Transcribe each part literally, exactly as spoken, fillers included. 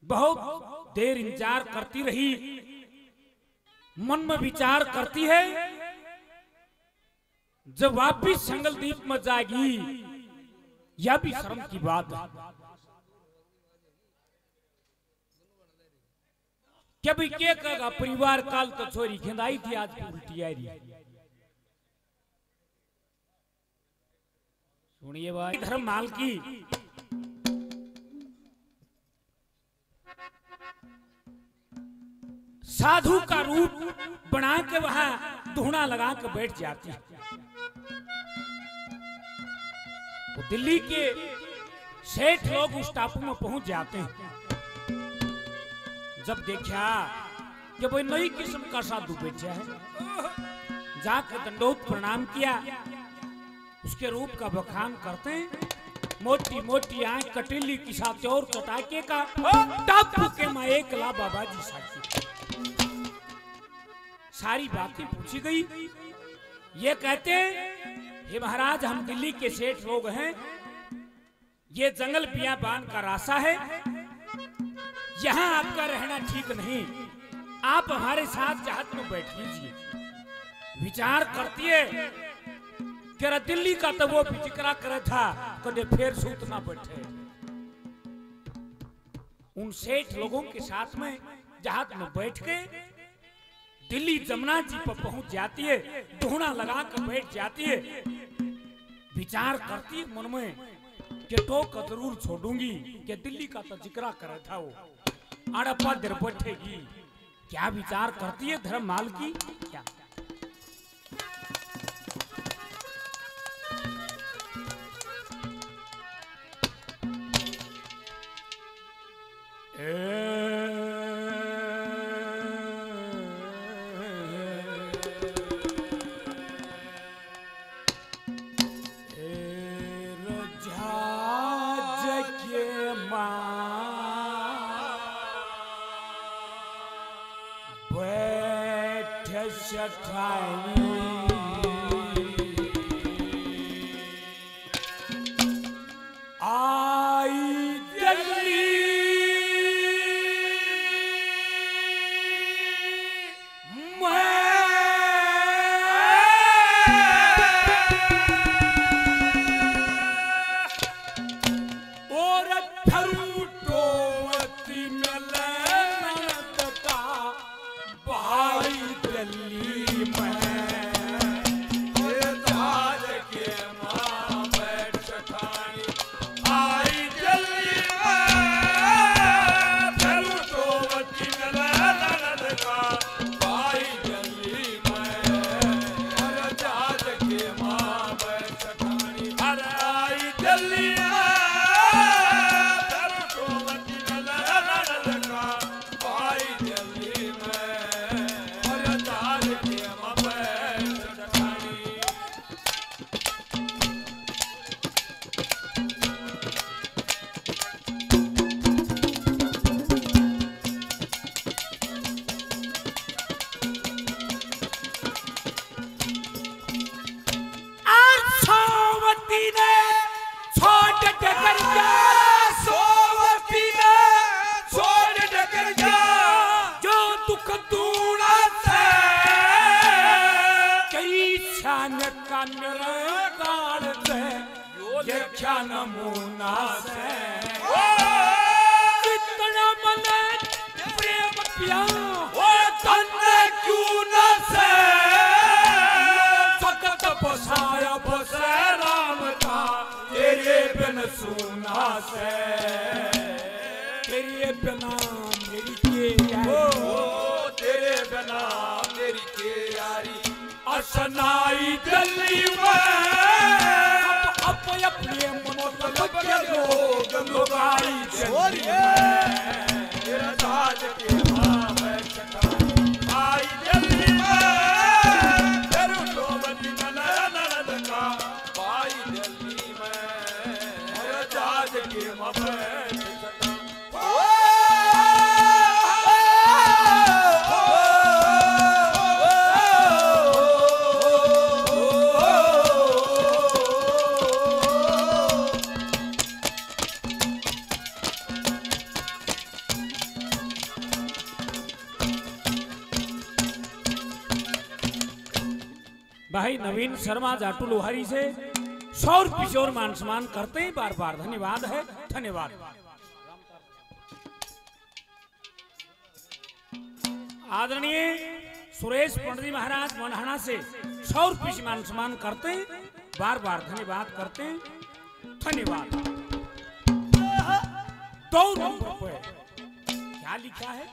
बहुत देर इंतजार करती रही, मन में विचार करती है जब वापिस संगलदीप में जाएगी, यह भी शर्म की बात है। क्या भी क्या कहेगा परिवार काल तो छोरी खिंदाई थी, आज की उल्टी आ रही। सुनिए भाई, धर्ममाल की साधु का रूप बना के वहां धुना लगा के बैठ जाती है। तो दिल्ली के सेठ लोग उस टापू में पहुंच जाते हैं। जब देखा कि भाई नई किस्म का साधु बैठा है, जाकर दंडोत प्रणाम किया, उसके रूप का बखान करते हैं। मोटी मोटी आंख, कटीली की साथ और चटाके का टापू के माँ एक ला बाबा जी साथी। सारी बातें पूछी गई। ये कहते हे महाराज, हम दिल्ली के सेठ लोग हैं, ये जंगल बियाबान का रास्ता है, यहाँ आपका रहना ठीक नहीं, आप हमारे साथ जहाज में बैठ लीजिए। विचार करती है कि दिल्ली का तो वो फिक्रा करे था, कदे फिर सूत ना बैठे। उन सेठ लोगों के साथ में जहाज में बैठ के दिल्ली जमुना जी पर पहुंच जाती है, धुना लगा कर बैठ जाती है। विचार करती है मन में कि टोक जरूर छोड़ूंगी, कि दिल्ली का तो जिक्रा करे था वो अड़पा देर बैठेगी। क्या विचार करती है धर्ममाल की, क्या भाई नवीन शर्मा जाटू लोहारी से सौ रुपये और मान सम्मान करते हैं, बार बार धन्यवाद है, धन्यवाद। आदरणीय सुरेश पंडित महाराज मनहाना से सौ रुपये मान सम्मान करते हैं, बार बार धन्यवाद करते हैं, धन्यवाद। दो नंबर पे क्या लिखा है?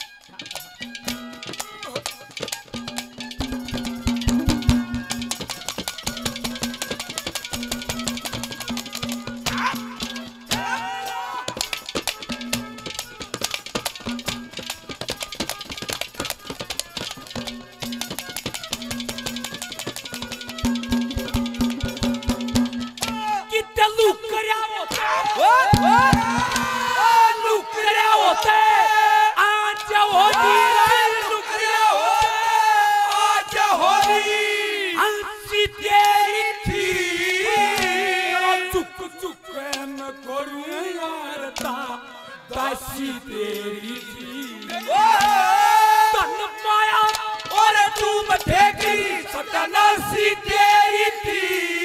दासी तेरी थी तन माया और तू मठेगी सतनासी तेरी थी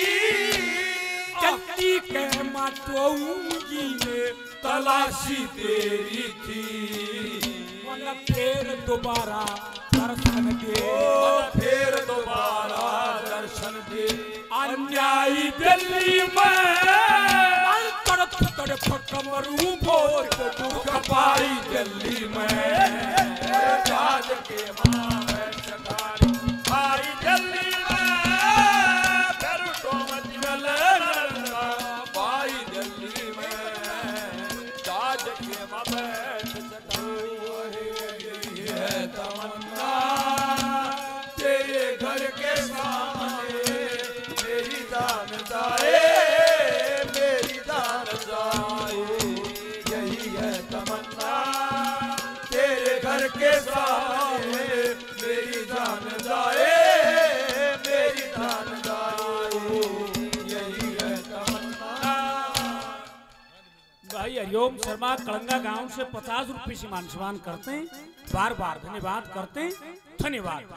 चक्की के मातोऊंगी ने तलाशी तेरी थी मन फिर दोबारा दर्शन दे फिर दोबारा दर्शन दे अन्यायी दिल्ली में तड़प मरूं भोर दुख पाई दिल्ली में राज के मां है सकारी आई दिल्ली में फिर तो मजल पाई दिल्ली में राज के मां बैठ सकारी है तमन्ना तेरे घर के सामने मेरी जान जाए के सामने मेरी जान जाए मेरी जान जाए यही है तमन्ना। भाई हरिओम शर्मा कलंगा गांव से पचास रुपये से मान सम्मान करते हैं, बार बार धन्यवाद करते हैं, धन्यवाद।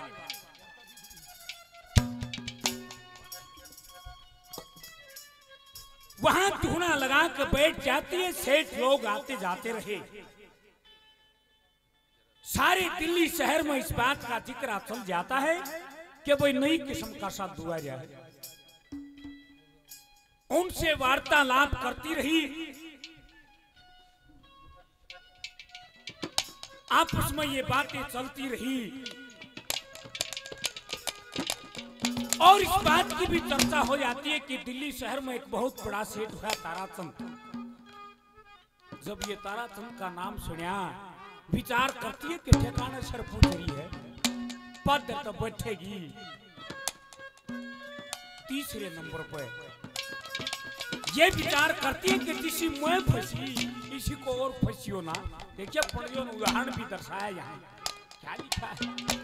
वहां धूना लगा कर बैठ जाती है, सेठ लोग आते जाते रहे। सारे दिल्ली शहर में इस बात का जिक्र चल जाता है कि कोई नई किस्म का साथ दुआ जाए। उनसे वार्तालाप करती रही, आपस में ये बातें चलती रही और इस बात की भी चर्चा हो जाती है कि दिल्ली शहर में एक बहुत बड़ा सेठ हुआ ताराचंद। जब ये ताराचंद का नाम सुना विचार करती है कि ठिकाने सर पूछ रही है, पद तो बैठेगी तीसरे नंबर पर। ये विचार करती है कि किसी मैं फंसी इसी को और फंसियो ना। देखिए पंडियों ने उदाहरण भी दर्शाया यहाँ क्या लिखा है।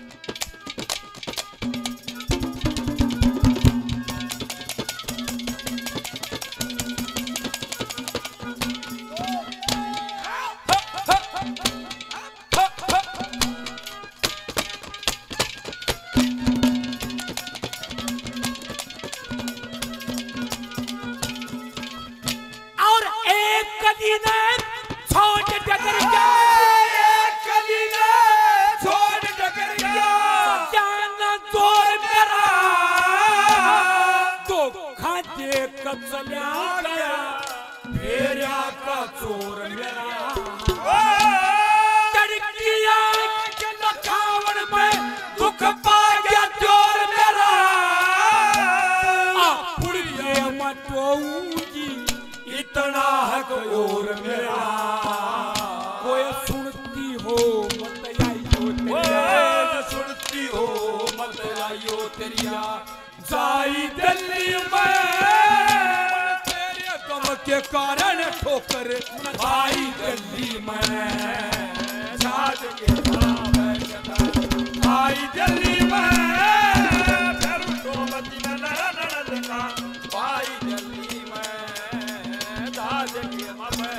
इतना हक और मेरा कोई सुनती हो मत आइयो तेरिया सुनती हो मत आइयो तेरिया जाई दिल्ली में तेरे गम के कारण ठोकर आई दिल्ली में साज के आई दिल्ली में फिर तो मदीना लड़का आई दिल्ली में साज के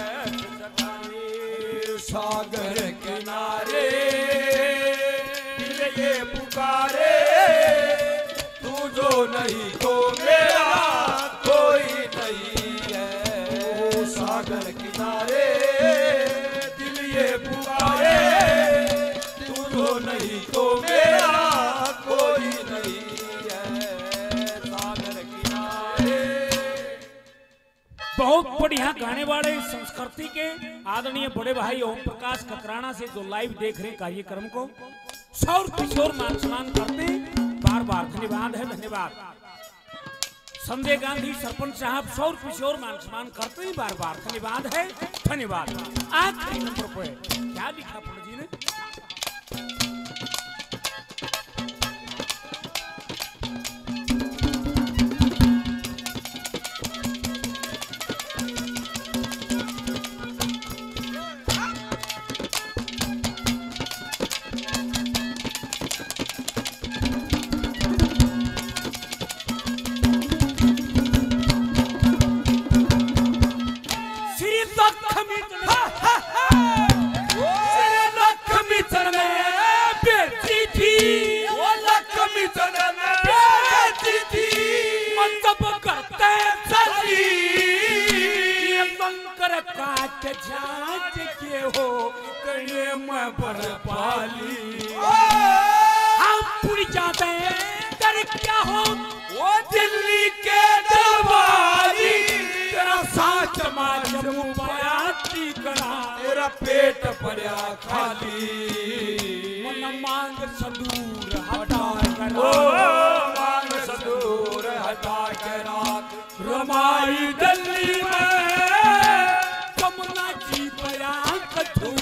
सागर किनारे दिल ये पुकारे तू जो नहीं तो मेरा कोई नहीं है। ओ सागर किनारे दिल ये पुकारे, तू तो नहीं तो मेरा कोई नहीं है। सागर किनारे। बहुत बढ़िया गाने वाले संस्कृति के आदरणीय बड़े भाई ओम प्रकाश ककराना से जो लाइव देख रहे कार्यक्रम को सौर किशोर मान सम्मान करते बार बार धन्यवाद है। धन्यवाद संजय गांधी सरपंच साहब सौर किशोर मान सम्मान करते हैं बार बार धन्यवाद है। धन्यवाद। आखिरी नंबर पर क्या लिखा पंडित जी ने? काट जांच के हो कने में पर पाली हम पूरी जाते कर क्या हो वो दिल्ली के दरबारी, तेरा साच माचम पाया टिकड़ा, तेरा पेट पड़ा खाली। मन मांग सदूर हटा कर, ओ मांग सदूर हटा के रात रमाई दिल्ली में, कमला जी पया कथू